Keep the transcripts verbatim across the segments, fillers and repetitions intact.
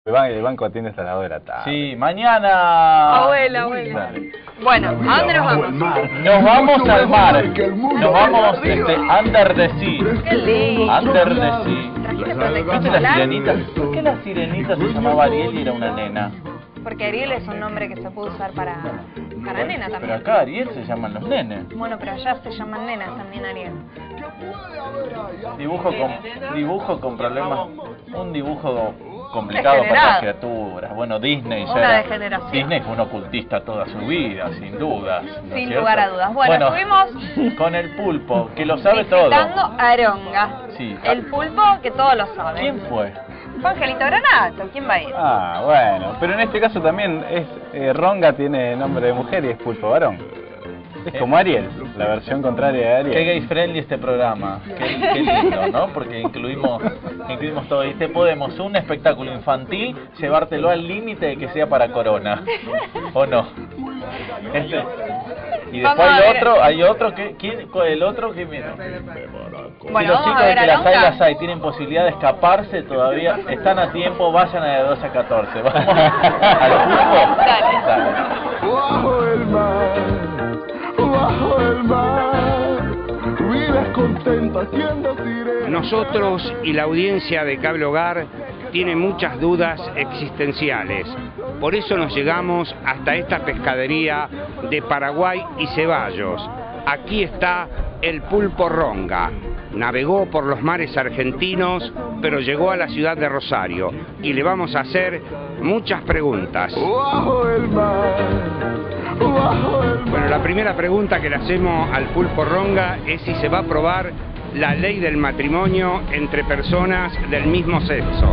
El ban- el banco atiende hasta las dos de la tarde. Sí, mañana. Abuela, abuela. Bueno, ¿a dónde nos vamos? Nos vamos al mar. Nos vamos este, under the sea. Qué lindo. Under the sea. ¿Trajiste protector ¿Viste la solar? sirenita? ¿Por qué la sirenita se llamaba Ariel y era una nena? Porque Ariel es un nombre que se puede usar para, para nena Pero también. acá Ariel se llaman los nenes. Bueno, pero allá se llaman nenas también Ariel. Dibujo con, dibujo con problemas. Un dibujo complicado para Degenerado. las criaturas. Bueno, Disney ya Una era- degeneración. Disney fue un ocultista toda su vida, sin dudas. ¿no es Sin cierto? lugar a dudas. Bueno, estuvimos con el pulpo, que lo sabe todo. visitando Aronga. Sí. El pulpo que todos lo saben. ¿Quién fue? Fue Angelito Granato. ¿Quién va a ir? Ah, bueno. Pero en este caso también es eh, Ronga tiene nombre de mujer y es pulpo varón. Es como Ariel, la versión contraria de Ariel. Qué gay friendly este programa. Qué, qué lindo, ¿no? Porque incluimos, incluimos todo. Y te podemos, un espectáculo infantil, llevártelo al límite de que sea para Corona. ¿O no? Este. Y después Vamos a hay ver. otro, hay otro que, ¿quién? El otro que mira. Bueno, Y los vamos chicos a de ver que a las hay, Aronga. las hay, tienen posibilidad de escaparse todavía, están a tiempo, vayan a de doce a catorce. Vamos al pulpo. Dale. Dale. Bajo el mar, bajo el mar, vives contenta siendo sirena. Nosotros y la audiencia de Cable Hogar tiene muchas dudas existenciales. Por eso nos llegamos hasta esta pescadería de Paraguay y Ceballos. Aquí está el pulpo Ronga. Navegó por los mares argentinos, pero llegó a la ciudad de Rosario. Y le vamos a hacer muchas preguntas. Bajo el mar, bajo el mar. Bueno, la primera pregunta que le hacemos al pulpo Ronga es si se va a aprobar la ley del matrimonio entre personas del mismo sexo.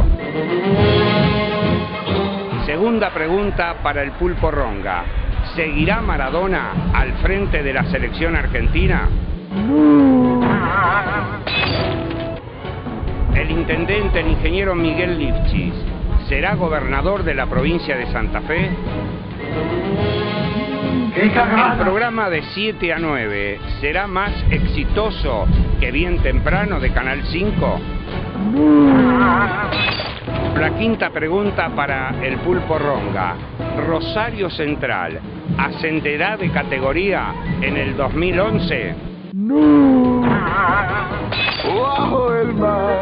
Segunda pregunta para el pulpo Ronga. ¿Seguirá Maradona al frente de la selección argentina? El intendente, el ingeniero Miguel Lifchis, ¿será gobernador de la provincia de Santa Fe? El programa de siete a nueve será más exitoso que Bien Temprano de Canal cinco. La quinta pregunta para el pulpo Ronga. ¿Rosario Central ascenderá de categoría en el dos mil once? Bajo el mar,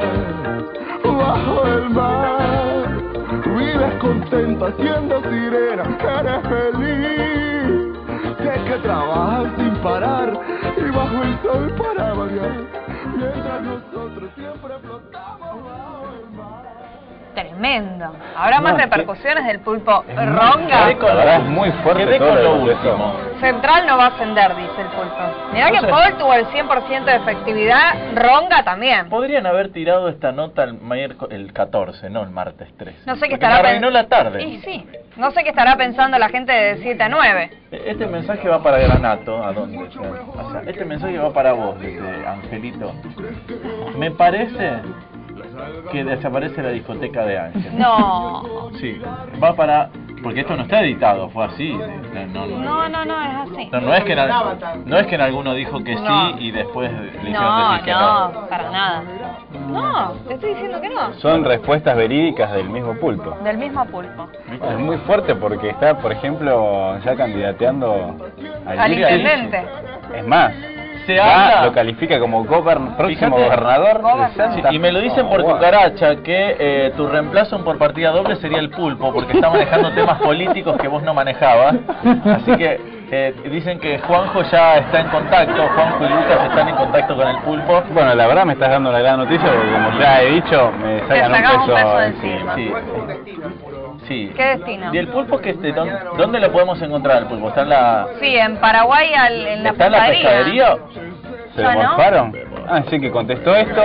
bajo el mar, vives contenta siendo sirena, eres feliz. Sé que trabajas sin parar y bajo el sol para variar, mientras nosotros siempre flotamos bajo el mar. Tremendo. ¿Habrá más No, es que- repercusiones del pulpo Quedé Ronga? con La verdad es muy fuerte Quedé todo con lo lo que último. Central no va a ascender, dice el pulpo. Mirá que Entonces- Paul tuvo el cien por ciento de efectividad, Ronga también. Podrían haber tirado esta nota el, miérco- el catorce, no el martes trece. No sé qué Porque estará me arruinó pens- la tarde. Y sí, no sé qué estará pensando la gente de siete a nueve. Este mensaje va para Granato, ¿a dónde? O sea, este mensaje va para vos, dice Angelito. Me parece que desaparece la discoteca de Ángel. No. Sí, va para... Porque esto no está editado, fue así. No, no, No, no, no, es así. no, no es que en, al- no es que en alguno dijo que sí No. y después le hicieron No, decir que no. no, para nada. No, te estoy diciendo que no. Son respuestas verídicas del mismo pulpo. Del mismo pulpo. Es muy fuerte porque está, por ejemplo, ya candidateando al, Al Liga. intendente. Es más, Se ya habla- lo califica como gobern- próximo Fíjate- gobernador de Gobernador. Santa Sí, y me lo dicen por Oh, wow. cucaracha que eh, tu reemplazo por partida doble sería el pulpo, porque está manejando temas políticos que vos no manejabas. Así que eh, dicen que Juanjo ya está en contacto, Juanjo y Lucas están en contacto con el pulpo. Bueno, la verdad me estás dando la gran noticia porque como ya he dicho, me sacan sacamos un un peso, peso de encima. encima. Sí. Sí. ¿Qué destino? ¿Y el pulpo que este, dónde, dónde lo podemos encontrar el pulpo? ¿Está en la, Sí, en Paraguay al- en la está en la pescadería? ¿Se ¿Ya lo no? morfaron? Ah, sí, que contestó esto.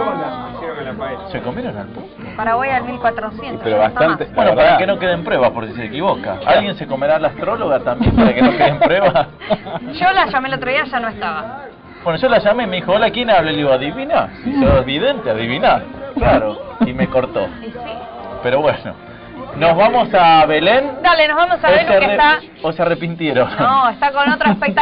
¿Se comieron al pulpo? Paraguay al mil cuatrocientos. Pero ya no está bastante- más. Bueno, La para verdad. que no queden pruebas por si se equivoca. ¿Alguien se comerá a la astróloga también para que no queden pruebas? Yo la llamé el otro día, ya no estaba. Bueno, yo la llamé y me dijo, hola, ¿quién habla? Le digo, adivina. Si sos vidente, adivina. Claro. Y me cortó. Y sí. Pero bueno, nos vamos a Belén. Dale, nos vamos a ¿O ver se lo que arre- está... ¿O se arrepintieron? No, está con otro espectáculo.